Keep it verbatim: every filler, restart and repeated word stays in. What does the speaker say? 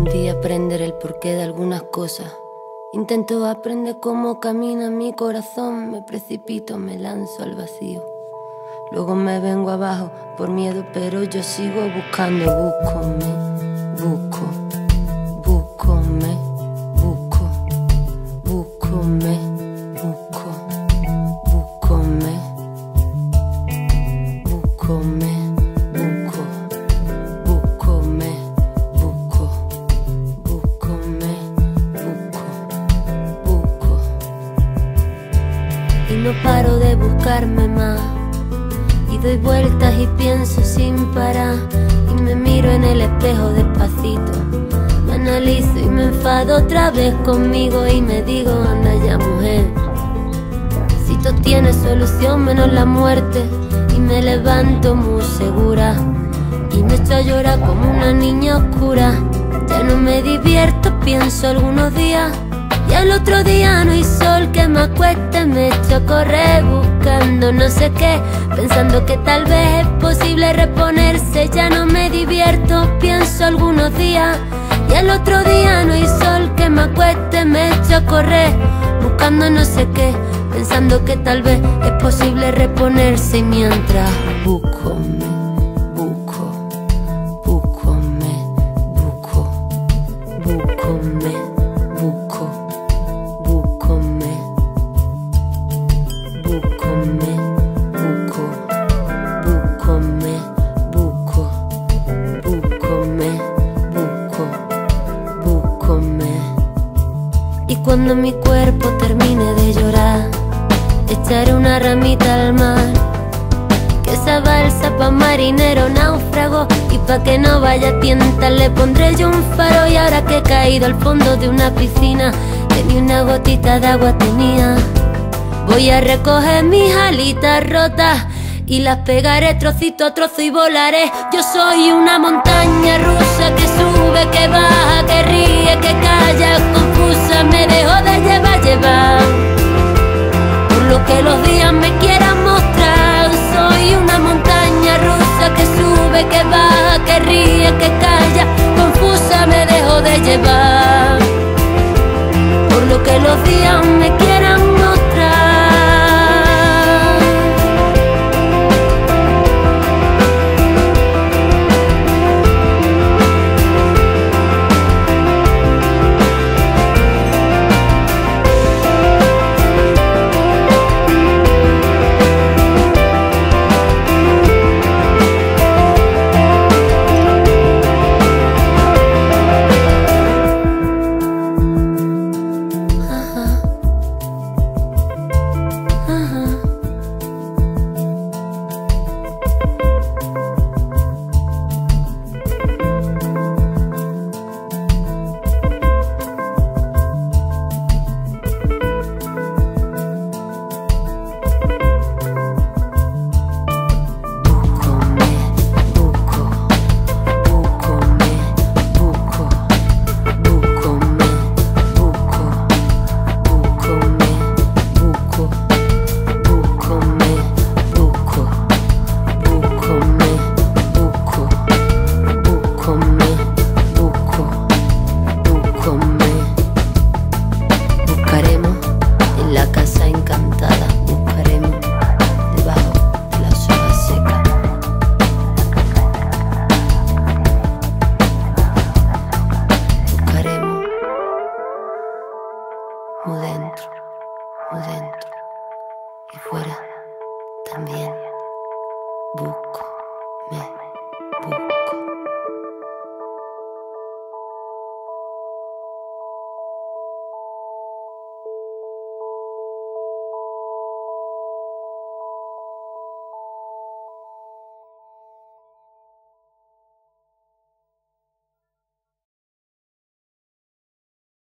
Un día aprender el porqué de algunas cosas. Intento aprender cómo camina mi corazón. Me precipito, me lanzo al vacío. Luego me vengo abajo por miedo, pero yo sigo buscando. Búscome, busco, búscome, busco, búscome, busco, búscome, búscome, busco, búscome, busco, búscome, busco, busco. Y no paro de buscarme más. Y doy vueltas y pienso sin parar. Y me miro en el espejo despacito. Me analizo y me enfado otra vez conmigo. Y me digo, anda ya mujer, si todo tiene solución menos la muerte. Y me levanto muy segura y me echo a llorar como una niña oscura. Ya no me divierto, pienso algunos días. Y al otro día no hay sol que me acueste. Me echo a correr buscando no sé qué, pensando que tal vez es posible reponerse. Ya no me divierto, pienso algunos días. Y al otro día no hay sol que me acueste. Me echo a correr buscando no sé qué, pensando que tal vez es posible reponerse. Y mientras busco, me busco, búscome, busco, búscome, busco, búscome, búscome, busco, búscome, busco, búscome, busco, búscome. Y cuando mi cuerpo termine de llorar, echaré una ramita al mar, que esa balsa pa' marinero náufrago. Y pa' que no vaya a tientas le pondré yo un faro. Y ahora que he caído al fondo de una piscina, que ni una gotita de agua tenía, voy a recoger mis alitas rotas y las pegaré trocito a trozo y volaré. Yo soy una montaña rusa que sube, que baja, que ríe, que calla, confusa. Me dejo de llevar, llevar por lo que los días me quieran mostrar. Soy una montaña rusa que sube, que baja, que ríe, que calla, confusa. Me dejo de llevar por lo que los días me quieran